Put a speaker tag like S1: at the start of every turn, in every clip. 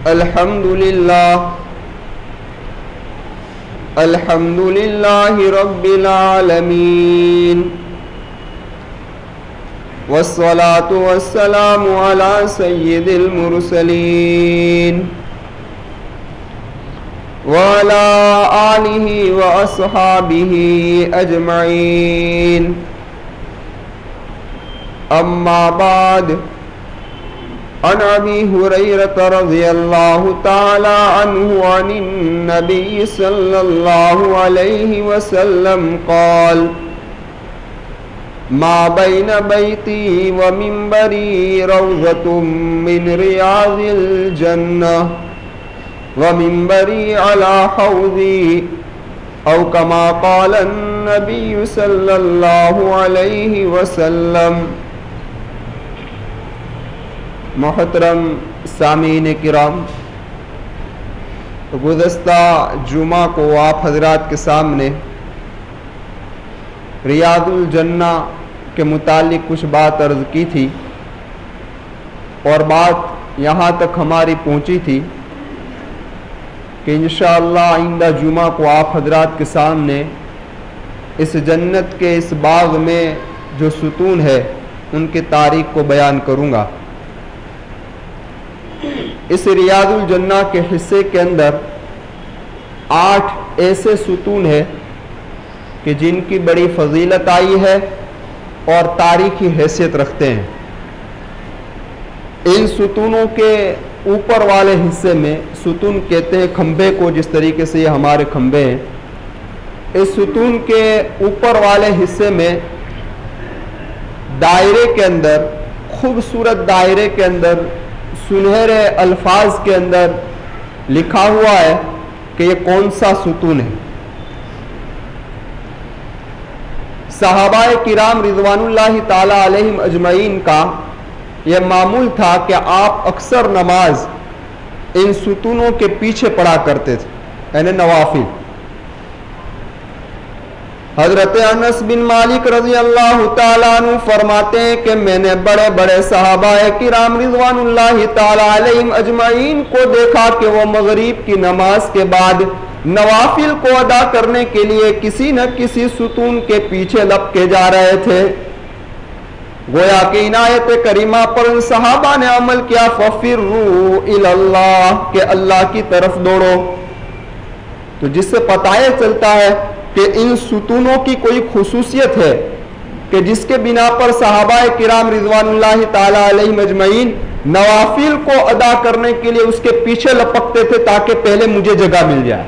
S1: الحمد لله رب العالمين والصلاة والسلام على سيد المرسلين وعلى آله وأصحابه أجمعين أما بعد عن أبي هريرة رضي الله تعالى عنه عن النبي صلى الله عليه وسلم قال ما بين بيتي ومنبري روضة من رياض الجنة ومنبري على حوضي أو كما قال النبي صلى الله عليه وسلم۔ محترم سامعین کرام، گزشتہ جمعہ کو آپ حضرات کے سامنے ریاض الجنہ کے متعلق کچھ بات عرض کی تھی، اور بات یہاں تک ہماری پہنچی تھی کہ انشاءاللہ آئندہ جمعہ کو آپ حضرات کے سامنے اس جنت کے اس باغ میں جو ستون ہے ان کی تاریخ کو بیان کروں گا۔ اس ریاض الجنہ کے حصے کے اندر 8 ایسے ستون ہیں کہ جن کی بڑی فضیلت آئی ہے اور تاریخی حیثیت رکھتے ہیں۔ ان ستونوں کے اوپر والے حصے میں، ستون کہتے ہیں کھمبے کو، جس طریقے سے یہ ہمارے کھمبے ہیں، اس ستون کے اوپر والے حصے میں دائرے کے اندر، خوبصورت دائرے کے اندر، سنہرے الفاظ کے اندر لکھا ہوا ہے کہ یہ کون سا ستون ہے۔ صحابہ کرام رضوان اللہ تعالی علیہم اجمعین کا یہ معمول تھا کہ آپ اکثر نماز ان ستونوں کے پیچھے پڑھا کرتے تھے، یعنی نوافل۔ حضرت انس بن مالک رضی اللہ تعالیٰ عنہ فرماتے ہیں کہ میں نے بڑے بڑے صحابہ کرام رضوان اللہ تعالیٰ علیہم اجمعین کو دیکھا کہ وہ مغرب کی نماز کے بعد نوافل کو ادا کرنے کے لیے کسی نہ کسی ستون کے پیچھے لپکے جا رہے تھے۔ گویا کہ عنایت کریمہ پر ان صحابہ نے عمل کیا، فَفِرُّوا إِلَى اللَّهِ، کہ اللہ کی طرف دوڑو۔ تو جس سے پتہ چلتا ہے کہ ان ستونوں کی کوئی خصوصیت ہے کہ جس کے بنا پر صحابہ کرام رضوان اللہ تعالی علیہ مجمعین نوافل کو ادا کرنے کے لیے اس کے پیچھے لپکتے تھے تاکہ پہلے مجھے جگہ مل جائے۔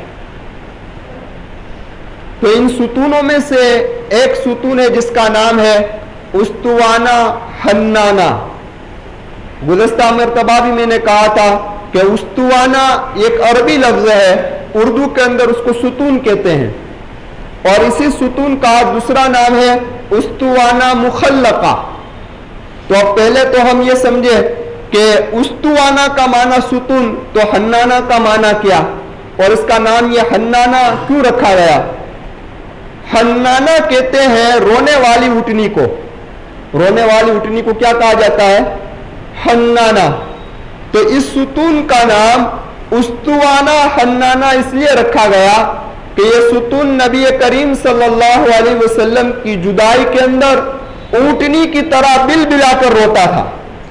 S1: تو ان ستونوں میں سے ایک ستون ہے جس کا نام ہے استوانہ حنانہ۔ گزشتہ مرتبہ بھی میں نے کہا تھا کہ استوانہ ایک عربی لفظ ہے، اردو کے اندر اس کو ستون کہتے ہیں، اور اسی ستون کا دوسرا نام ہے استوانہ مخلقہ۔ تو اب پہلے تو ہم یہ سمجھے کہ استوانہ کا معنی ستون، تو حنانہ کا معنی کیا، اور اس کا نام یہ حنانہ کیوں رکھا گیا؟ حنانہ کہتے ہیں رونے والی اٹھنی کو، رونے والی اٹھنی کو کیا کہا جاتا ہے؟ حنانہ۔ تو اس ستون کا نام استوانہ حنانہ اس لیے رکھا گیا کہ یہ ستون نبی کریم صلی اللہ علیہ وسلم کی جدائی کے اندر اونٹنی کی طرح بل بلا کر روتا تھا،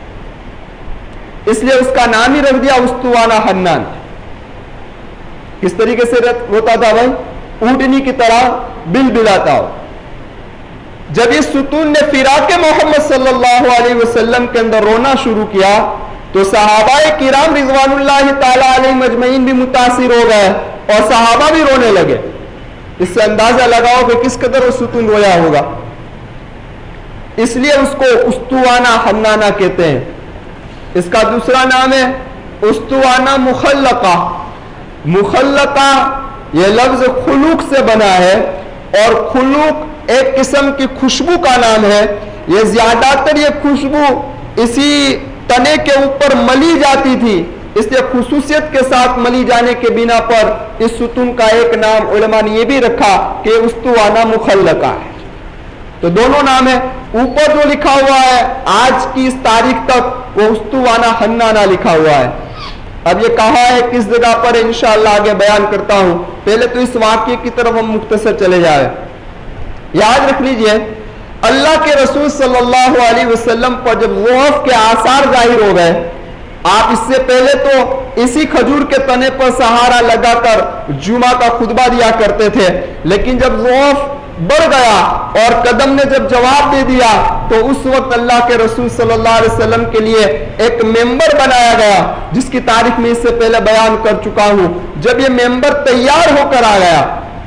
S1: اس لیے اس کا نام ہی رکھ دیا استوانہ حنان۔ کس طریقے سے روتا تھا بھائی؟ اونٹنی کی طرح بل بلاتا ہو۔ جب اس ستون نے فراق محمد صلی اللہ علیہ وسلم کے اندر رونا شروع کیا تو صحابہ کرام رضوان اللہ تعالی علیہ مجمعین بھی متاثر ہو گئے اور صحابہ بھی رونے لگے۔ اس سے اندازہ لگاؤ کہ کس قدر وہ ستون رویا ہوگا۔ اس لیے اس کو استوانہ حنانہ کہتے ہیں۔ اس کا دوسرا نام ہے استوانہ مخلقہ۔ مخلقہ یہ لفظ خلوق سے بنا ہے، اور خلوق ایک قسم کی خوشبو کا نام ہے۔ یہ زیادہ تر یہ خوشبو اسی تنے کے اوپر ملی جاتی تھی، اس لیے خصوصیت کے ساتھ ملی جانے کے بنا پر اس ستون کا ایک نام علماء نے یہ بھی رکھا کہ استوانہ مخلقہ ہے۔ تو دونوں نام ہے۔ اوپر جو لکھا ہوا ہے آج کی اس تاریخ تک وہ استوانہ حنانہ لکھا ہوا ہے، اب یہ کہا ہے کس جگہ پر انشاءاللہ آگے بیان کرتا ہوں، پہلے تو اس واقعے کی طرف ہم مختصر چلے جائیں۔ یاد رکھ لیجئے اللہ کے رسول صلی اللہ علیہ وسلم پر جب ضعف کے آثار ظاہر ہو گئے، آپ اس سے پہلے تو اسی کھجور کے تنے پر سہارا لگا کر جمعہ کا خطبہ دیا کرتے تھے، لیکن جب ضعف بڑھ گیا اور قدم نے جب جواب دے دیا تو اس وقت اللہ کے رسول صلی اللہ علیہ وسلم کے لیے ایک ممبر بنایا گیا، جس کی تاریخ میں اس سے پہلے بیان کر چکا ہوں۔ جب یہ ممبر تیار ہو کر آ گیا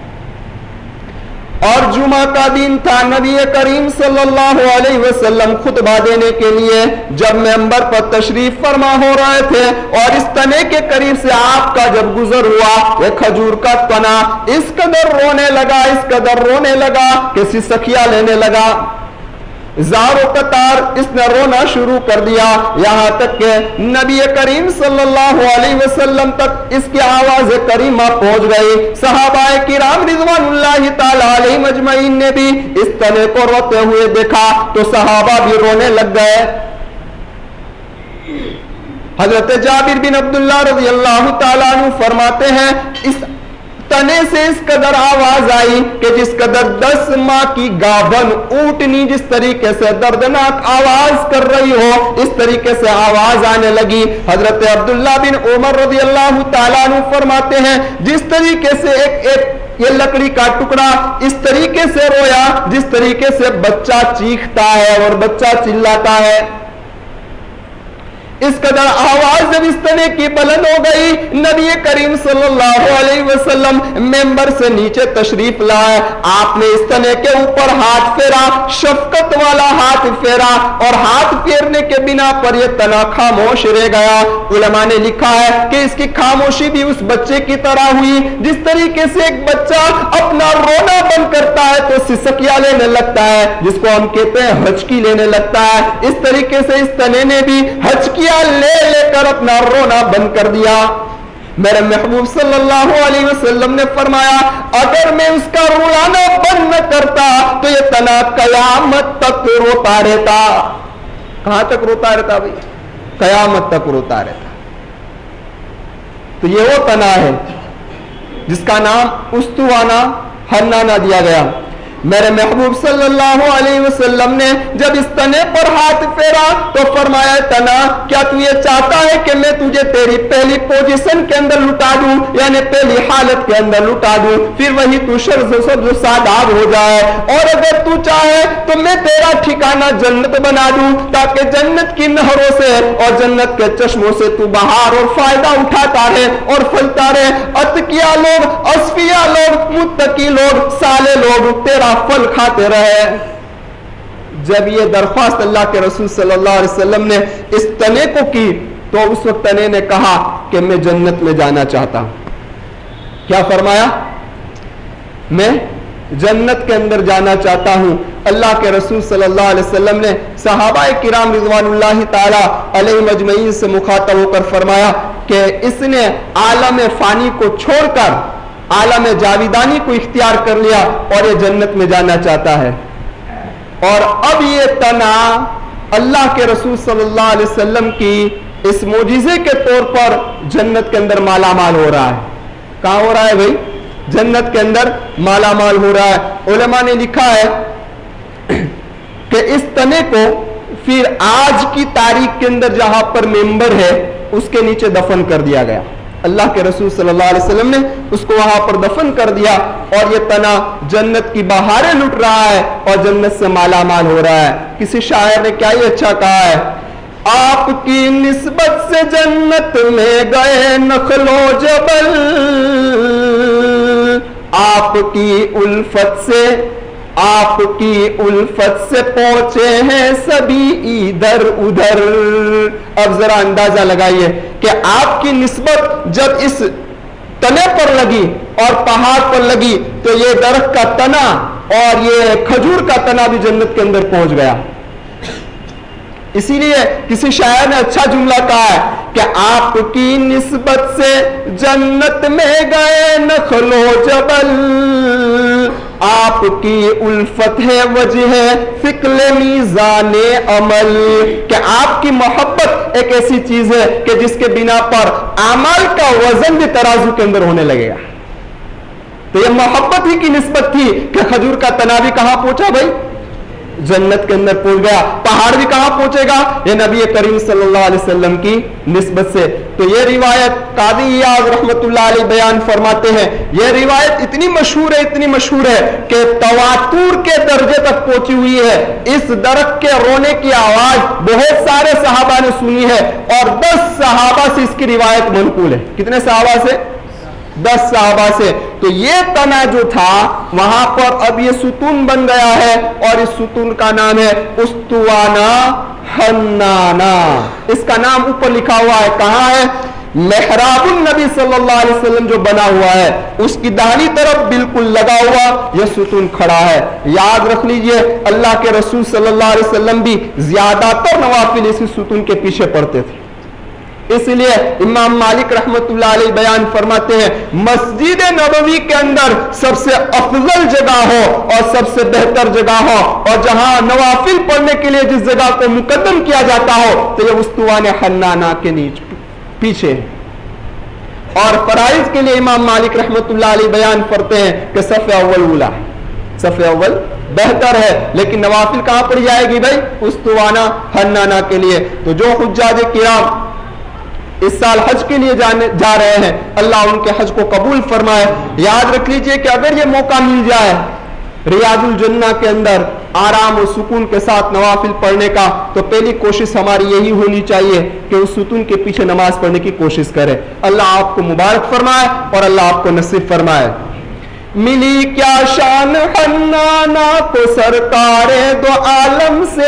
S1: اور جمعہ کا دن تھا، نبی کریم صلی اللہ علیہ وسلم خطبہ دینے کے لیے جب ممبر پر تشریف فرما ہو رہے تھے اور اس تنے کے قریب سے آپ کا جب گزر ہوا، یہ کھجور کا تنا اس قدر رونے لگا کہ سسکیاں لینے لگا، زار و قطار اس نے رونا شروع کر دیا، یہاں تک کہ نبی کریم صلی اللہ علیہ وسلم تک اس کی آواز کریمہ پہنچ گئی۔ صحابہ کرام رضوان اللہ تعالی علیہم اجمعین نے بھی اس تنے کو روتے ہوئے دیکھا تو صحابہ بھی رونے لگ گئے۔ حضرت جابر بن عبداللہ رضی اللہ تعالیٰ عنہ فرماتے ہیں اس تنے سے اس قدر آواز آئی کہ جس قدر 10 ماہ کی گابن اونٹنی جس طریقے سے دردناک آواز کر رہی ہو، اس طریقے سے آواز آنے لگی۔ حضرت عبداللہ بن عمر رضی اللہ تعالیٰ عنہ فرماتے ہیں جس طریقے سے ایک یہ لکڑی کا ٹکڑا اس طریقے سے رویا جس طریقے سے بچہ چیختا ہے اور بچہ چلاتا ہے، اس قدر آواز جب اس طرح کی بلند ہو گئی، نبی کریم صلی اللہ علیہ وسلم ممبر سے نیچے تشریف لائے، آپ نے اس طرح کے اوپر ہاتھ پھیرا، شفقت والا ہاتھ پھیرا، اور ہاتھ پھیرنے کے بنا پر یہ تنا خاموش رہ گیا۔ علماء نے لکھا ہے کہ اس کی خاموشی بھی اس بچے کی طرح ہوئی، جس طریقے سے ایک بچہ اپنا رونا بند کرتا ہے تو سسکیاں لینے لگتا ہے، جس کو ہم کہتے ہیں ہچکی لینے لگتا ہے، اس طریقے سے اس تنے نے بھی ہچکیاں لے کر اپنا رونا بند کر دیا۔ میرے محبوب صلی اللہ علیہ وسلم نے فرمایا اگر میں اس کا رونا بند نہ کرتا تو یہ تنا قیامت تک روتا رہتا۔ کہاں تک روتا رہتا بھائی؟ قیامت تک روتا رہتا۔ تو یہ وہ تنا ہے جس کا نام استوانہ حنانہ دیا گیا۔ میرے محبوب صلی اللہ علیہ وسلم نے جب اس تنے پر ہاتھ پھیرا تو فرمایا تنا کیا تو یہ چاہتا ہے کہ میں تجھے تیری پہلی پوزیشن کے اندر لٹا دوں، یعنی پہلی حالت کے اندر لٹا دوں، پھر وہی تو سبز و شاداب ہو جائے، اور اگر تو چاہے تو میں تیرا ٹھکانہ جنت بنا دوں تاکہ جنت کی نہروں سے اور جنت کے چشموں سے تو بہار اور فائدہ اٹھاتا رہے اور پھلتا رہے۔ اتقیاء لوگ، اصفیاء لوگ، متقی لوگ، صالح لوگ تیرا پھل کھاتے رہے۔ جب یہ درخواست اللہ کے رسول صلی اللہ علیہ وسلم نے اس تنے کو کی تو اس وقت تنے نے کہا کہ میں جنت میں جانا چاہتا ہوں۔ کیا فرمایا؟ میں جنت کے اندر جانا چاہتا ہوں۔ اللہ کے رسول صلی اللہ علیہ وسلم نے صحابہ کرام رضوان اللہ تعالی علیہم اجمعین سے مخاطب ہو کر فرمایا کہ اس نے عالم فانی کو چھوڑ کر عالم جاویدانی کو اختیار کر لیا اور یہ جنت میں جانا چاہتا ہے، اور اب یہ تنا اللہ کے رسول صلی اللہ علیہ وسلم کی اس معجزے کے طور پر جنت کے اندر مالا مال ہو رہا ہے۔ کہاں ہو رہا ہے بھائی؟ جنت کے اندر مالا مال ہو رہا ہے۔ علماء نے لکھا ہے کہ اس تنے کو پھر آج کی تاریخ کے اندر جہاں پر ممبر ہے اس کے نیچے دفن کر دیا گیا۔ اللہ کے رسول صلی اللہ علیہ وسلم نے اس کو وہاں پر دفن کر دیا، اور یہ تنا جنت کی بہاریں لٹ رہا ہے اور جنت سے مالا مال ہو رہا ہے۔ کسی شاعر نے کیا ہی اچھا کہا ہے، آپ کی نسبت سے جنت میں گئے نخل و جبل، آپ کی الفت سے پہنچے ہیں سبھی ادھر ادھر۔ اب ذرا اندازہ لگائیے کہ آپ کی نسبت جب اس تنے پر لگی اور پہاڑ پر لگی تو یہ درخت کا تنا اور یہ کھجور کا تنا بھی جنت کے اندر پہنچ گیا۔ اسی لیے کسی شاعر نے اچھا جملہ کہا ہے کہ آپ کی نسبت سے جنت میں گئے نخل و جبل، آپ کی الفت ہے وجہ ثقل میزان عمل، کہ آپ کی محبت ایک ایسی چیز ہے کہ جس کے بنا پر اعمال کا وزن بھی ترازو کے اندر ہونے لگے گا۔ تو یہ محبت ہی کی نسبت تھی کہ کھجور کا تنا بھی کہاں پہنچا بھائی؟ جنت کے اندر پہنچ گیا۔ پہاڑ بھی کہاں پہنچے گا؟ یہ نبی کریم صلی اللہ علیہ وسلم کی نسبت سے۔ تو یہ روایت قاضی ایاز رحمت اللہ علیہ بیان فرماتے ہیں، یہ روایت اتنی مشہور ہے کہ تواتر کے درجے تک پہنچی ہوئی ہے۔ اس درخت کے رونے کی آواز بہت سارے صحابہ نے سنی ہے، اور 10 صحابہ سے اس کی روایت منقول ہے۔ کتنے صحابہ سے؟ 10 صحابہ سے۔ تو یہ تنا جو تھا وہاں پر اب یہ ستون بن گیا ہے، اور اس ستون کا نام ہے استوانا حنانا۔ اس کا نام اوپر لکھا ہوا ہے، کہاں ہے؟ محراب النبی صلی اللہ علیہ وسلم جو بنا ہوا ہے اس کی داہنی طرف بالکل لگا ہوا یہ ستون کھڑا ہے۔ یاد رکھ لیجئے اللہ کے رسول صلی اللہ علیہ وسلم بھی زیادہ تر نوافل اسی ستون کے پیچھے پڑھتے تھے۔ اس لیے امام مالک رحمت اللہ علیہ بیان فرماتے ہیں، مسجد نبوی کے اندر سب سے افضل جگہ ہو اور سب سے بہتر جگہ ہو، اور جہاں نوافل پڑھنے کے لیے جس جگہ کو مقدم کیا جاتا ہو تو یہ استوان حنانا کے پیچھے ہے۔ اور فرائض کے لیے امام مالک رحمت اللہ علیہ بیان کرتے ہیں کہ صف اول اولا، صف اول بہتر ہے، لیکن نوافل کہاں پر جائے گی بھائی؟ استوانا حنانا کے لیے۔ تو جو حجاج کرام اس سال حج کے لیے جا رہے ہیں، اللہ ان کے حج کو قبول فرمائے۔ یاد رکھ لیجئے کہ اگر یہ موقع مل جائے ریاض الجنہ کے اندر آرام و سکون کے ساتھ نوافل پڑھنے کا، تو پہلی کوشش ہماری یہی ہونی چاہیے کہ اس ستون کے پیچھے نماز پڑھنے کی کوشش کرے۔ اللہ آپ کو مبارک فرمائے اور اللہ آپ کو نصیب فرمائے۔ ملی کیا شان حنانا کو سرکار دو عالم سے،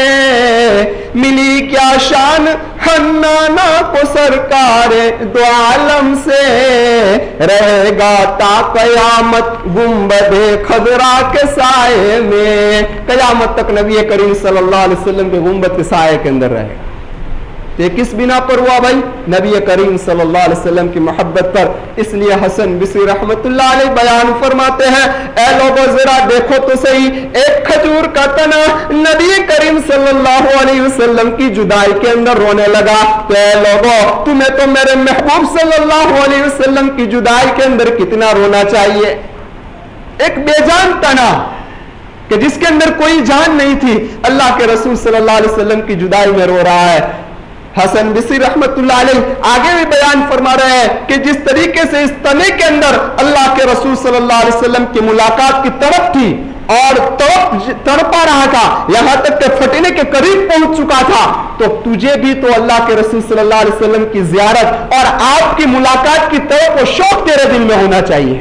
S1: ملی کیا شان حنانا کو سرکار دو عالم سے، رہے گا تا قیامت گنبد خضرا کے سائے میں، قیامت تک نبی کریم صلی اللہ علیہ وسلم کے گنبد کے سائے کے اندر رہے گا۔ یہ کس بنا پر ہوا بھائی؟ نبی کریم صلی اللہ علیہ وسلم کی محبت پر۔ اس لیے حسن بصری رحمت اللہ علیہ بیان فرماتے ہیں، اے لوگوں ذرا دیکھو تو صحیح، ایک کھجور کا تنا نبی کریم صلی اللہ علیہ وسلم کی جدائی کے اندر رونے لگا، تو اے لوگوں تمہیں تو میرے محبوب صلی اللہ علیہ وسلم کی جدائی کے اندر کتنا رونا چاہیے۔ ایک بے جان تنا کہ جس کے اندر کوئی جان نہیں تھی، اللہ کے رسول صلی اللہ علیہ وسلم کی جدائی میں رو رہا ہے۔ حسن بصری رحمت اللہ علیہ آگے بھی بیان فرما رہے ہیں کہ جس طریقے سے اس تنے کے اندر اللہ کے رسول صلی اللہ علیہ وسلم کی ملاقات کی طرف تھی اور تڑپا رہا تھا، یہاں تک کہ پھٹنے کے قریب پہنچ چکا تھا، تو تجھے بھی تو اللہ کے رسول صلی اللہ علیہ وسلم کی زیارت اور آپ کی ملاقات کی طرف وہ شوق تیرے دل میں ہونا چاہیے۔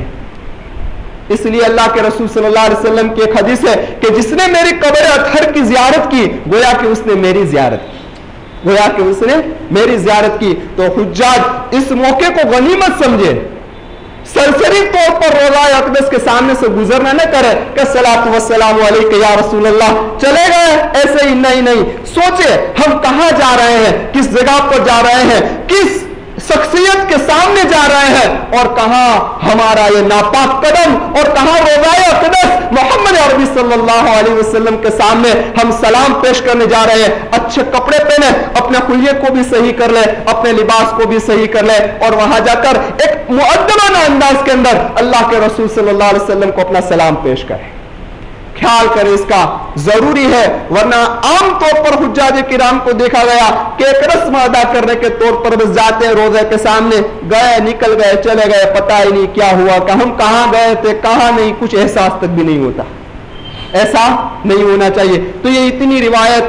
S1: اس لیے اللہ کے رسول صلی اللہ علیہ وسلم کی ایک حدیث ہے کہ جس نے میری قبر اطہر کی زیارت کی گویا کہ اس نے میری زیارت کی، گویا کہ اس نے میری زیارت کی۔ تو حجاج اس موقع کو غنیمت سمجھے، سرسری طور پر روضہ اقدس کے سامنے سے گزرنا نہ کرے کہ الصلاۃ والسلام علیک یا رسول اللہ، چلے گئے ایسے ہی نہیں، سوچے ہم کہاں جا رہے ہیں، کس جگہ پر جا رہے ہیں، کس شخصیت کے سامنے جا رہے ہیں، اور کہاں ہمارا یہ ناپاک قدم، اور کہاں روضہ اقدس محمد عربی صلی اللہ علیہ وسلم کے سامنے ہم سلام پیش کرنے جا رہے ہیں۔ اچھے کپڑے پہنے، اپنے خلیے کو بھی صحیح کر لے، اپنے لباس کو بھی صحیح کر لے، اور وہاں جا کر ایک مؤدبانہ انداز کے اندر اللہ کے رسول صلی اللہ علیہ وسلم کو اپنا سلام پیش کرے۔ خیال کرے اس کا، ضروری ہے، ورنہ عام طور پر حجاج کرام کو دیکھا گیا کہ ایک رسم ادا کرنے کے طور پر بس جاتے ہیں روزے کے سامنے، گئے نکل گئے چلے گئے، پتہ ہی نہیں کیا ہوا، کہ ہم کہاں گئے تھے کہاں نہیں، کچھ احساس تک بھی نہیں ہوتا۔ ایسا نہیں ہونا چاہیے۔ تو یہ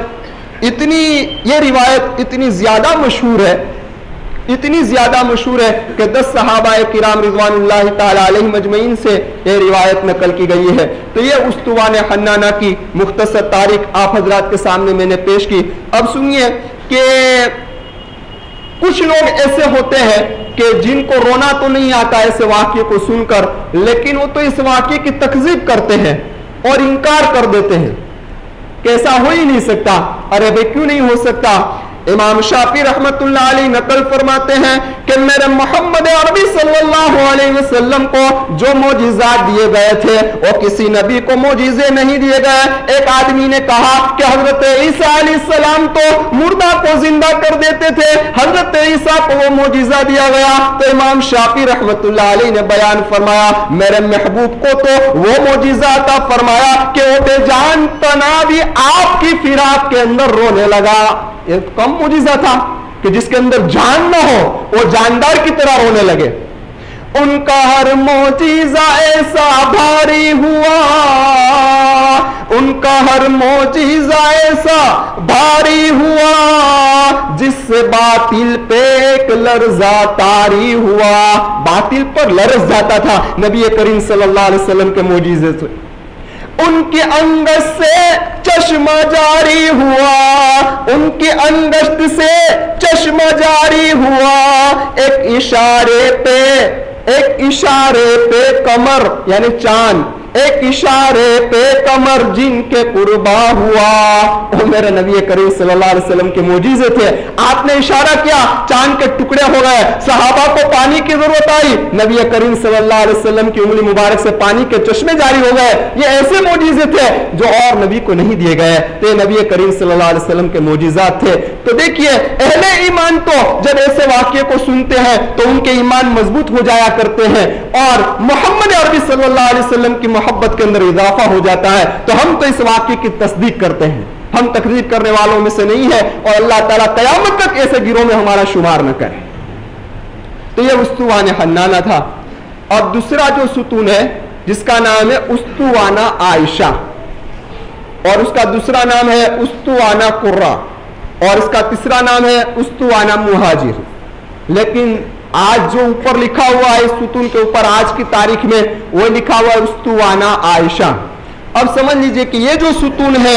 S1: روایت اتنی زیادہ مشہور ہے، اتنی زیادہ مشہور ہے کہ 10 صحابہ کرام رضوان اللہ تعالی علیہ مجمعین سے یہ روایت نقل کی گئی ہے۔ تو یہ استوان حنانا کی مختصر تاریخ آپ حضرات کے سامنے میں نے پیش کی۔ اب سنیے کہ کچھ لوگ ایسے ہوتے ہیں کہ جن کو رونا تو نہیں آتا ایسے واقعے کو سن کر، لیکن وہ تو اس واقعے کی تکذیب کرتے ہیں اور انکار کر دیتے ہیں کہ ایسا ہو ہی نہیں سکتا۔ ارے بھائی کیوں نہیں ہو سکتا؟ امام شافعی رحمت اللہ علیہ نقل فرماتے ہیں کہ میرے محمد عربی صلی اللہ علیہ وسلم کو جو معجزات دیے گئے تھے وہ کسی نبی کو معجزے نہیں دیے گئے. ایک آدمی نے کہا کہ حضرت عیسیٰ علیہ السلام تو مردہ کو زندہ کر دیتے تھے, حضرت عیسیٰ کو وہ معجزہ دیا گیا. تو امام شافعی رحمت اللہ علیہ نے بیان فرمایا میرے محبوب کو تو وہ معجزہ عطا فرمایا کہ وہ بے جان تنا بھی آپ کی فراق کے اندر رونے لگا. یہ کم معجزہ تھا کہ جس کے اندر جان نہ ہو وہ جاندار کی طرح رونے لگے. ان کا ہر معجزہ ایسا بھاری ہوا, ان کا ہر معجزہ ایسا بھاری ہوا جس سے باطل پہ ایک لرزہ طاری ہوا. باطل پر لرز جاتا تھا نبی کریم صلی اللہ علیہ وسلم کے معجزے سے. ان کی انگشت سے چشمہ جاری ہوا, ان کی انگشت سے چشمہ جاری ہوا. ایک اشارے پہ کمر یعنی چاند, ایک اشارے پہ کمر جن کے قربا ہوا. وہ میرے نبی کریم صلی اللہ علیہ وسلم کے معجزے تھے. آپ نے اشارہ کیا, چاند کے ٹکڑے ہو گئے, صحابہ کو پانی کی ضرورت آئی, نبی کریم صلی اللہ علیہ وسلم کی انگلی مبارک سے پانی کے چشمے جاری ہو گئے. یہ ایسے معجزے تھے جو اور نبی کو نہیں دیے گئے تھے, نبی کریم صلی اللہ علیہ وسلم کے معجزات تھے. تو دیکھیے اہل ایمان تو جب ایسے واقعے کو سنتے ہیں تو ان کے ایمان مضبوط ہو جایا کرتے ہیں اور محمد عربی صلی اللہ علیہ وسلم کی محبت کے اندر اضافہ ہو جاتا ہے. تو ہم تو اس واقعے کی تصدیق کرتے ہیں, ہم تکذیب کرنے والوں میں سے نہیں ہے, اور اللہ تعالیٰ قیامت تک ایسے گروہ میں ہمارا شمار نہ کرے. تو یہ استوانہ حنانہ تھا. اور دوسرا جو ستون ہے جس کا نام ہے استوانہ عائشہ, اور اس کا دوسرا نام ہے استوانہ قرہ, اور اس کا تیسرا نام ہے استوانہ مہاجر. لیکن آج جو اوپر لکھا ہوا ہے اس ستون کے اوپر آج کی تاریخ میں وہ لکھا ہوا ہے استوانہ عائشہ. اب سمجھ لیجئے کہ یہ جو ستون ہے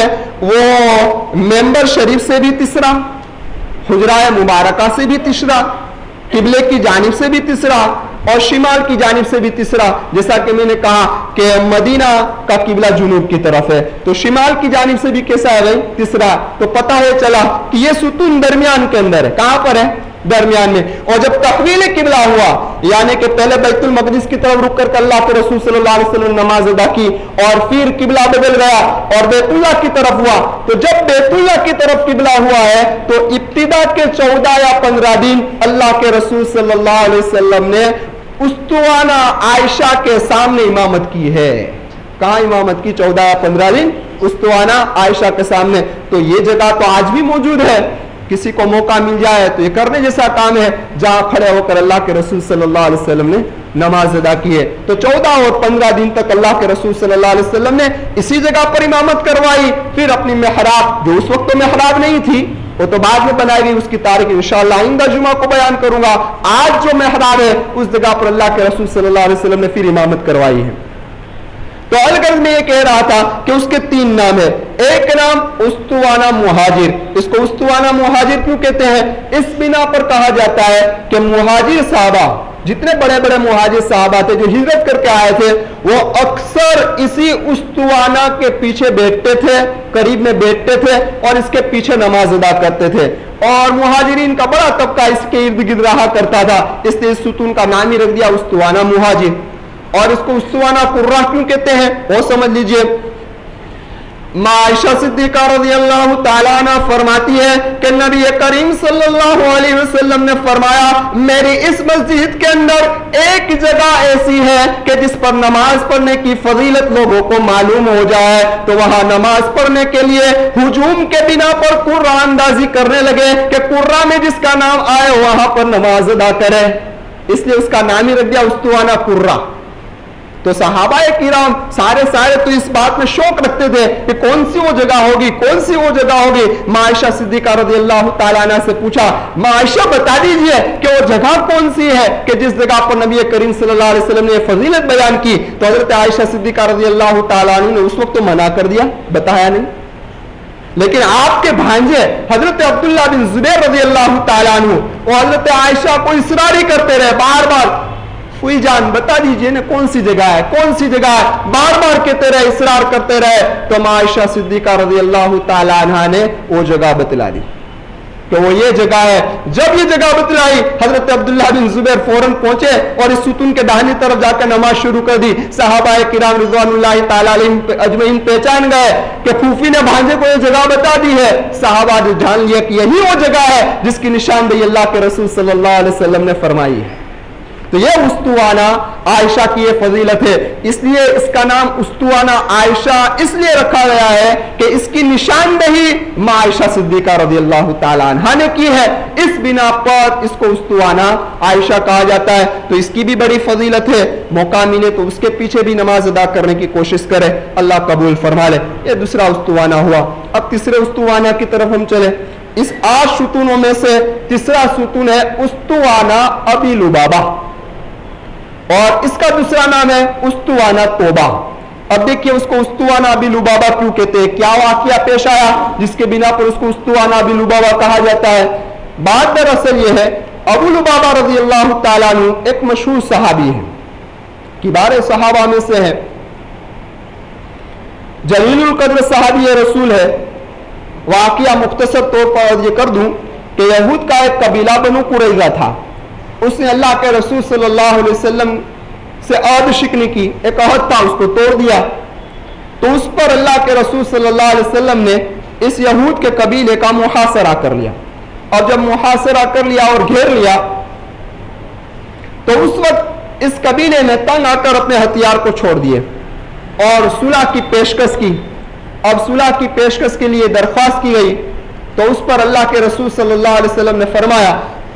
S1: وہ ممبر شریف سے بھی تیسرا, حجرہ مبارکہ سے بھی تیسرا, قبلے کی جانب سے بھی تیسرا, اور شمال کی جانب سے بھی تیسرا. جیسا کہ میں نے کہا کہ مدینہ کا قبلہ جنوب کی طرف ہے, تو شمال کی جانب سے بھی کیسا ہے بھائی, تیسرا. تو پتہ ہے چلا کہ یہ ستون درمیان کے اندر ہے. کہاں پر ہے, درمیان میں. اور جب تحویل قبلہ ہوا یعنی کہ پہلے بیت المقدس کی طرف رک کر کے اللہ کے رسول صلی اللہ علیہ وسلم نے نماز ادا کی, اور پھر قبلہ بدل گیا اور بیت اللہ کی طرف ہوا. تو جب بیت اللہ کی طرف قبلہ ہوا ہے تو ابتدا کے 14 یا 15 دن اللہ کے رسول صلی اللہ علیہ وسلم نے استوانہ عائشہ کے سامنے امامت کی ہے. کہاں امامت کی, 14 یا 15 دن استوانہ عائشہ کے سامنے. تو یہ جگہ تو آج بھی موجود ہے, کسی کو موقع مل جائے تو یہ کرنے جیسا کام ہے, جہاں کھڑے ہو کر اللہ کے رسول صلی اللہ علیہ وسلم نے نماز ادا کی ہے. تو 14 اور 15 دن تک اللہ کے رسول صلی اللہ علیہ وسلم نے اسی جگہ پر امامت کروائی. پھر اپنی محراب, جو اس وقت تو محراب نہیں تھی, وہ تو بعد میں بنائی گئی, اس کی تاریخ انشاءاللہ آئندہ جمعہ کو بیان کروں گا. آج جو محراب ہے اس جگہ پر اللہ کے رسول صلی اللہ علیہ وسلم نے پھر امامت کروائی ہے. تو الغرض میں یہ کہہ رہا تھا کہ اس کے 3 نام ہے. ایک نام استوانہ مہاجر. اس کو استوانہ مہاجر کیوں کہتے ہیں, اس بنا پر کہا جاتا ہے کہ مہاجر صحابہ, جتنے بڑے بڑے مہاجر صحابہ تھے جو ہجرت کر کے آئے تھے, وہ اکثر اسی استوانہ کے پیچھے بیٹھتے تھے, قریب میں بیٹھتے تھے اور اس کے پیچھے نماز ادا کرتے تھے. اور مہاجرین کا بڑا طبقہ اس کے ارد گرد رہا کرتا تھا, اس نے اس ستون کا نام ہی رکھ دیا استوانہ مہاجر. اور اس کو استوانہ قرہ کیوں کہتے ہیں وہ سمجھ لیجئے. عائشہ صدیقہ رضی اللہ تعالیٰ عنہ فرماتی ہے کہ نبی کریم صلی اللہ علیہ وسلم نے فرمایا میری اس مسجد کے اندر ایک جگہ ایسی ہے کہ جس پر نماز پڑھنے کی فضیلت لوگوں کو معلوم ہو جائے تو وہاں نماز پڑھنے کے لیے ہجوم کے بنا پر قرآن اندازی کرنے لگے کہ قرآن میں جس کا نام آئے وہاں پر نماز ادا کرے. اس لیے اس کا نام ہی رکھ دیا استوانہ قرہ. تو صحابہ کرام سارے تو اس بات میں شوق رکھتے تھے کہ کون سی وہ جگہ ہوگی, کون سی وہ جگہ ہوگی. عائشہ صدیقہ رضی اللہ تعالیٰ عنہ سے پوچھا, عائشہ بتا دیجئے کہ وہ جگہ کون سی ہے کہ جس جگہ پر نبی کریم صلی اللہ علیہ وسلم نے فضیلت بیان کی. تو حضرت عائشہ صدیقہ رضی اللہ تعالیٰ عنہ نے اس وقت تو منع کر دیا, بتایا نہیں. لیکن آپ کے بھانجے حضرت عبداللہ بن زبیر رضی اللہ تعالیٰ عنہ وہ حضرت عائشہ کو اصرار ہی کرتے رہے, بار بار فوئی جان بتا دیجئے نا کون سی جگہ ہے, کون سی جگہ ہے, بار بار کہتے رہے, اصرار کرتے رہے. تو عائشہ صدیقہ رضی اللہ تعالی عنہا نے وہ جگہ بتلا دی. کہ وہ یہ جگہ ہے. جب یہ جگہ بتلائی حضرت عبداللہ بن زبیر فوراً پہنچے اور اس ستون کے داہنی طرف جا کر نماز شروع کر دی. صحابہ کرام رضوان اللہ تعالی علیہم اجمعین پہچان گئے کہ پھوپھی نے بھانجے کو یہ جگہ بتا دی ہے. صحابہ نے جان لیا کہ یہی وہ جگہ ہے جس کی نشاندہی اللہ کے رسول صلی اللہ علیہ وسلم نے فرمائی ہے. تو یہ استوانہ عائشہ کی یہ فضیلت ہے. اس لیے اس کا نام استوانہ عائشہ اس لیے رکھا گیا ہے کہ اس کی نشاندہی ماں عائشہ صدیقہ رضی اللہ تعالیٰ عنہا نے کی ہے. اس بنا پر اس کو استوانہ عائشہ کہا جاتا ہے. تو اس کی بھی بڑی فضیلت ہے. موقع ملے تو اس کے پیچھے بھی نماز ادا کرنے کی کوشش کرے, اللہ قبول فرما لے. یہ دوسرا استوانہ ہوا. اب تیسرے استوانہ کی طرف ہم چلے. اس 8 ستونوں میں سے تیسرا ستون ہے استوانہ ابی لبابہ, اور اس کا دوسرا نام ہے استوانہ توبہ. اب دیکھیے اس کو استوانہ ابی لبابہ کیوں کہتے ہیں, کیا واقعہ پیش آیا جس کے بنا پر اس کو استوانہ ابی لبابہ کہا جاتا ہے. بات دراصل یہ ہے, ابو لبابہ رضی اللہ تعالیٰ عنہ ایک مشہور صحابی ہے, کبار صحابہ میں سے ہے, جلیل القدر صحابی رسول ہے. واقعہ مختصر طور پر یہ کر دوں کہ یہود کا ایک قبیلہ بنو قریظہ تھا. اس نے اللہ کے رسول صلی اللہ علیہ وسلم سے عہد شکنی کی, ایک عہد تھا اس کو توڑ دیا. تو اس پر اللہ کے رسول صلی اللہ علیہ وسلم نے اس یہود کے قبیلے کا محاصرہ کر لیا, اور جب محاصرہ کر لیا اور گھیر لیا تو اس وقت اس قبیلے نے تنگ آ کر اپنے ہتھیار کو چھوڑ دیے اور صلح کی پیشکش کی. اب صلح کی پیشکش کے لیے درخواست کی گئی تو اس پر اللہ کے رسول صلی اللہ علیہ وسلم نے فرمایا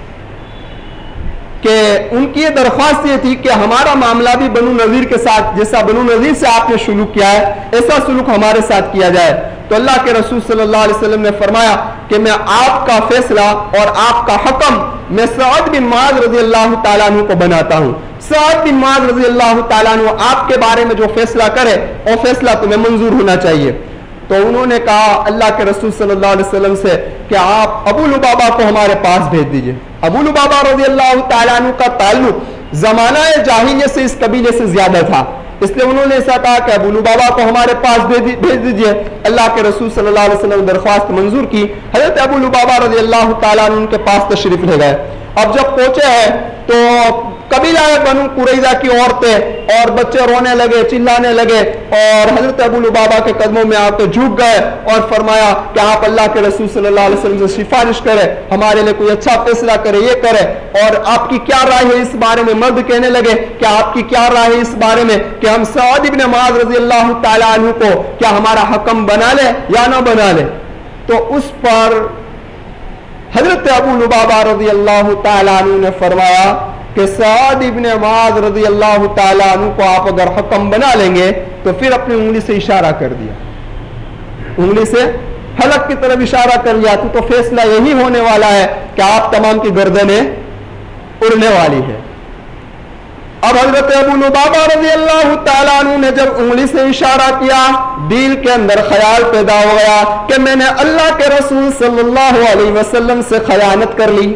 S1: کہ ان کی یہ درخواست یہ تھی کہ ہمارا معاملہ بھی بنو نذیر کے ساتھ, جیسا بنو نذیر سے آپ نے سلوک کیا ہے ایسا سلوک ہمارے ساتھ کیا جائے. تو اللہ کے رسول صلی اللہ علیہ وسلم نے فرمایا کہ میں آپ کا فیصلہ اور آپ کا حکم میں سعد بن معاذ رضی اللہ تعالیٰ عنہ کو بناتا ہوں. سعد بن معاذ رضی اللہ تعالیٰ عنہ آپ کے بارے میں جو فیصلہ کرے وہ فیصلہ تمہیں منظور ہونا چاہیے. تو انہوں نے کہا اللہ کے رسول صلی اللہ علیہ وسلم سے کہ آپ ابو لبابہ کو ہمارے پاس بھیج دیجئے. ابو لبابہ رضی اللہ تعالیٰ عنہ کا تعلق زمانہ جاہلیت سے اس قبیلے سے زیادہ تھا, اس لیے انہوں نے ایسا کہا کہ ابو لبابہ کو ہمارے پاس بھیج دیجئے. اللہ کے رسول صلی اللہ علیہ وسلم نے درخواست منظور کی. حضرت ابو لبابہ رضی اللہ تعالیٰ عنہ کے پاس تشریف لے گئے. اب جب پہنچے ہیں تو قبیلہ بنو قریظہ کی عورتیں اور بچے رونے لگے, چلانے لگے, اور حضرت ابو لبابہ کے قدموں میں آ کے جھک گئے اور فرمایا کہ آپ اللہ کے رسول صلی اللہ علیہ وسلم سے سفارش کرے, ہمارے لیے کوئی اچھا فیصلہ کرے, یہ کرے. اور آپ کی کیا رائے ہے اس بارے میں؟ مرد کہنے لگے کہ آپ کی کیا رائے ہے اس بارے میں کہ ہم سعد ابن معاذ رضی اللہ تعالیٰ عنہ کو کیا ہمارا حکم بنا لے یا نہ بنا لے؟ تو اس پر حضرت ابو لبابہ رضی اللہ تعالیٰ عنہ نے فرمایا کہ سعد ابن معاذ رضی اللہ تعالیٰ عنہ کو آپ اگر حکم بنا لیں گے تو پھر اپنی انگلی سے اشارہ کر دیا, انگلی سے حلق کی طرف اشارہ کر لیا, تو فیصلہ یہی ہونے والا ہے کہ آپ تمام کی گردنیں اڑنے والی ہے. اب حضرت ابو لبابہ رضی اللہ تعالیٰ عنہ نے جب انگلی سے اشارہ کیا, دل کے اندر خیال پیدا ہو گیا کہ میں نے اللہ کے رسول صلی اللہ علیہ وسلم سے خیانت کر لی,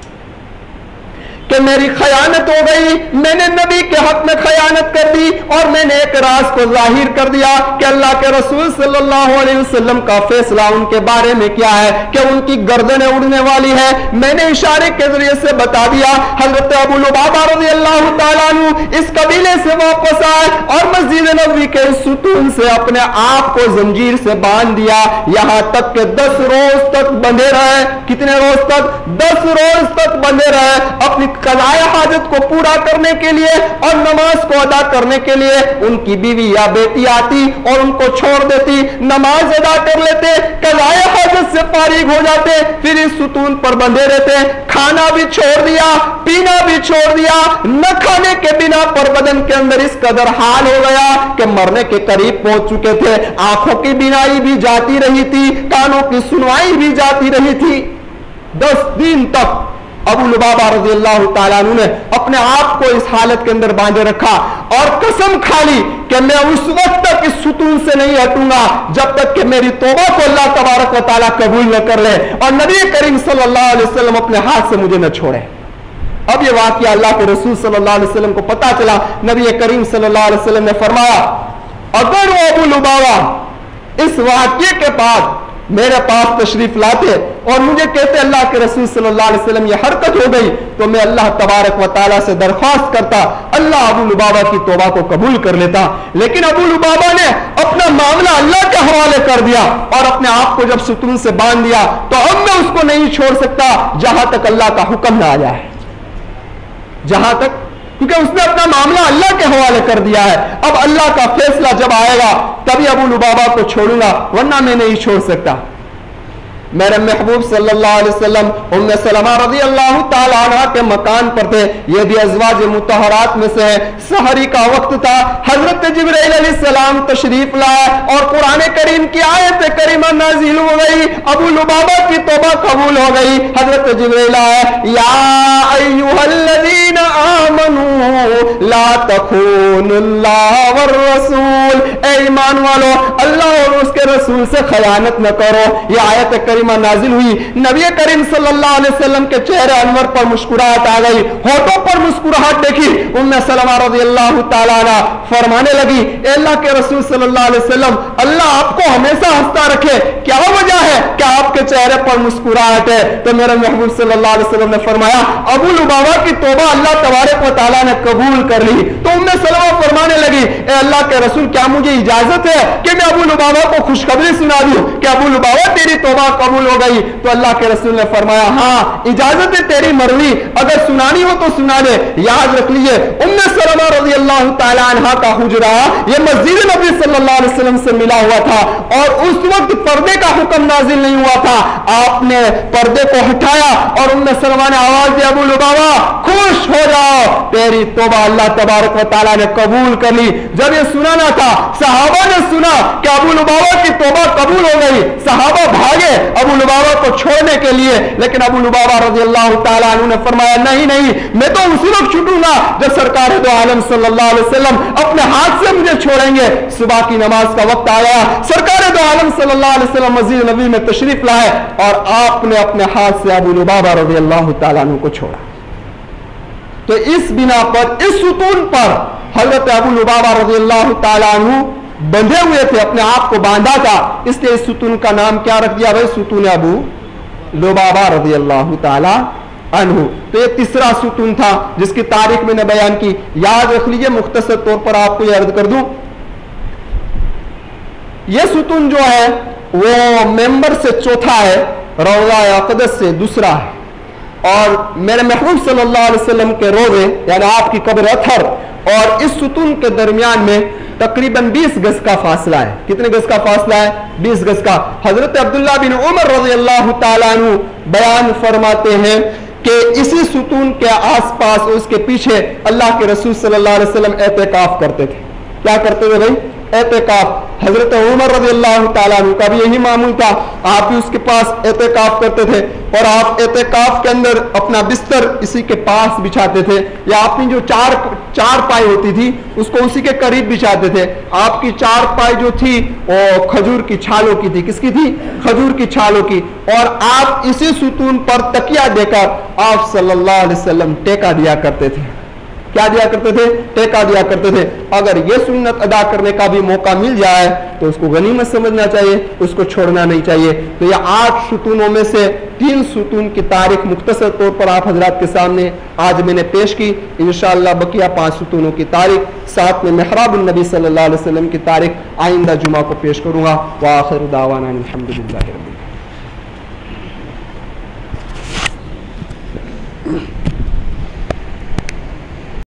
S1: کہ میری خیانت ہو گئی, میں نے نبی کے حق میں خیانت کر دی, اور میں نے ایک راز کو ظاہر کر دیا کہ اللہ کے رسول صلی اللہ علیہ وسلم کا فیصلہ ان کے بارے میں کیا ہے کہ ان کی گردنیں اڑنے والی ہے. میں نے اشارے کے ذریعے سے بتا دیا. حضرت ابو لبابہ رضی اللہ تعالیٰ عنہ اس قبیلے سے واپس آئے اور مسجد نبوی کے ستون سے اپنے آپ کو زنجیر سے باندھ دیا, یہاں تک کہ 10 روز تک بندھے رہے. کتنے روز تک؟ 10 روز تک بندھے رہے. اپنی قضائے حاجت کو پورا کرنے کے لیے اور نماز کو ادا کرنے کے لیے ان کی بیوی یا بیٹی آتی اور ان کو چھوڑ دیتی, نماز ادا کر لیتے, قضائے حاجت سے فارغ ہو جاتے, پھر اس ستون پر بندھے رہتے. کھانا بھی چھوڑ دیا, پینا بھی چھوڑ دیا, نہ کھانے کے بنا پر بدن کے اندر اس قدر حال ہو گیا کہ مرنے کے قریب پہنچ چکے تھے. آنکھوں کی بینائی بھی جاتی رہی تھی, کانوں کی سنوائی بھی جاتی رہی تھی. 10 دن تک ابو لبابہ رضی اللہ تعالیٰ عنہ نے اپنے آپ کو اس حالت کے اندر باندھے رکھا اور قسم کھا لی کہ میں اس وقت تک اس ستون سے نہیں ہٹوں گا جب تک کہ میری توبہ کو اللہ تبارک و تعالیٰ قبول نہ کر لے اور نبی کریم صلی اللہ علیہ وسلم اپنے ہاتھ سے مجھے نہ چھوڑے. اب یہ واقعہ اللہ کے رسول صلی اللہ علیہ وسلم کو پتا چلا. نبی کریم صلی اللہ علیہ وسلم نے فرمایا اگر وہ ابو لبابہ اس واقعے کے بعد میرے پاس تشریف لاتے اور مجھے کہتے اللہ کے رسول صلی اللہ علیہ وسلم یہ حرکت ہو گئی، تو میں اللہ تبارک و تعالیٰ سے درخواست کرتا، اللہ ابو لبابہ کی توبہ کو قبول کر لیتا۔ لیکن ابو لبابہ نے اپنا معاملہ اللہ کے حوالے کر دیا اور اپنے آپ کو جب ستون سے باندھ دیا تو اب میں اس کو نہیں چھوڑ سکتا جہاں تک اللہ کا حکم نہ آ جائے، جہاں تک، کیونکہ اس نے اپنا معاملہ اللہ کے حوالے کر دیا ہے۔ اب اللہ کا فیصلہ جب آئے گا تبھی ابو لبابہ کو چھوڑوں گا، ورنہ میں نہیں چھوڑ سکتا۔ میرے محبوب صلی اللہ علیہ وسلم ام سلمہ رضی اللہ تعالی عنہ کے مکان پر تھے، یہ بھی ازواج مطہرات میں سے ہے۔ سحری کا وقت تھا، حضرت جبرائیل علیہ السلام تشریف لائے اور قرآن کریم کی آیت کریمہ نازل ہو گئی، ابو لبابہ کی توبہ قبول ہو گئی۔ حضرت جبرائیل آئے، یا ایھا الذین آمنوا لا تخونوا اللہ والرسول، اے ایمان والو اللہ اور اس کے رسول سے خیانت نہ کرو۔ یہ آیت کریمہ نازل ہوئی، نبی کریم صلی اللہ علیہ وسلم کے چہرے انور پر مسکراہٹ آ گئی، ہونٹوں پر مسکراہٹ دیکھی۔ ام سلمہ رضی اللہ تعالیٰ عنہ فرمانے لگی، اے اللہ کے رسول صلی اللہ علیہ وسلم اللہ آپ کو ہمیشہ ہنستا رکھے، کیا وجہ ہے کہ آپ کے چہرے پر مسکراہٹ ہے؟ تو میرے محبوب صلی اللہ علیہ وسلم نے فرمایا ابو لبابہ کی توبہ اللہ تبارک و تعالیٰ نے قبول کر لی۔ تو ام سلمہ فرمانے لگی، اے اللہ کے رسول کیا مجھے اجازت ہے کہ میں ابو لبابہ کو خوشخبری سنا دوں کہ ابو لبابہ تیری توبہ قبول ہو گئی؟ تو اللہ کے رسول نے فرمایا ہاں اجازت ہے، تیری مرضی، اگر سنانی ہو تو سنا دے۔ یاد رکھ لیجئے ام سلمہ رضی اللہ تعالی عنہا کا حجرہ یہ مسجد نبی صلی اللہ علیہ وسلم سے ملا ہوا تھا اور اس وقت پردے کا حکم نازل نہیں ہوا تھا۔ آپ نے پردے کو ہٹایا اور ام سلمہ نے آواز دی ابو لبابہ خوش ہو جاؤ، تیری توبہ اللہ تبارک و تعالی نے قبول کر لی۔ جب یہ سنانا تھا صحابہ نے سنا کہ ابو لبابہ کی توبہ قبول ہو گئی، صحابہ بھاگے ابو لبابہ کو چھوڑنے کے لیے، لیکن ابو لبابہ رضی اللہ تعالیٰ عنہ نے فرمایا نہیں نہیں، میں تو اسی وقت چھوٹوں گا جب سرکار دو عالم صلی اللہ علیہ وسلم اپنے ہاتھ سے مجھے چھوڑیں گے۔ صبح کی نماز کا وقت آیا، سرکار دو عالم صلی اللہ علیہ وسلم مسجد نبوی میں تشریف لائے اور آپ نے اپنے ہاتھ سے ابو لبابہ رضی اللہ تعالیٰ عنہ کو چھوڑا۔ تو اس بنا پر، اس ستون پر حضرت ابو لبابہ رضی اللہ تعالیٰ عنہ بندھے ہوئے تھے، اپنے آپ کو باندھا تھا، اس لیے اس ستون کا نام کیا رکھ دیا بھائی؟ ستون ابو لبابہ رضی اللہ تعالی عنہ۔ تو یہ تیسرا ستون تھا جس کی تاریخ میں نے بیان کی۔ یاد رکھ لیجئے، مختصر طور پر آپ کو یہ عرض کر دوں، یہ ستون جو ہے وہ ممبر سے چوتھا ہے، روضہ اقدس سے دوسرا ہے، اور میرے محبوب صلی اللہ علیہ وسلم کے روضے یعنی آپ کی قبر اطہر اور اس ستون کے درمیان میں تقریباً 20 گز کا فاصلہ ہے۔ کتنے گز کا فاصلہ ہے؟ 20 گز کا۔ حضرت عبداللہ بن عمر رضی اللہ تعالیٰ عنہ بیان فرماتے ہیں کہ اسی ستون کے آس پاس اور اس کے پیچھے اللہ کے رسول صلی اللہ علیہ وسلم اعتکاف کرتے تھے۔ کیا کرتے تھے بھائی؟ اعتکاف۔ حضرت عمر رضی اللہ تعالیٰ عنہ کا بھی یہی معمول تھا، آپ بھی اس کے پاس اعتکاف کرتے تھے اور آپ اعتکاف کے اندر اپنا بستر اسی کے پاس بچھاتے تھے، یا اپنی جو چار پائی ہوتی تھی اس کو اسی کے قریب بچھاتے تھے۔ آپ کی چار پائی جو تھی وہ کھجور کی چھالوں کی تھی۔ کس کی تھی؟ کھجور کی چھالوں کی۔ اور آپ اسی ستون پر تکیہ دے کر آپ صلی اللہ علیہ وسلم ٹیکا دیا کرتے تھے۔ کیا دیا کرتے تھے؟ ٹیکا دیا کرتے تھے۔ اگر یہ سنت ادا کرنے کا بھی موقع مل جائے تو اس کو غنیمت سمجھنا چاہیے، اس کو چھوڑنا نہیں چاہیے۔ تو یہ 8 ستونوں میں سے 3 ستون کی تاریخ مختصر طور پر آپ حضرات کے سامنے آج میں نے پیش کی۔ انشاءاللہ بقیہ 5 ستونوں کی تاریخ، ساتھ میں محراب النبی صلی اللہ علیہ وسلم کی تاریخ آئندہ جمعہ کو پیش کروں گا۔ وآخر دعوانا الحمدللہ رب العالمین۔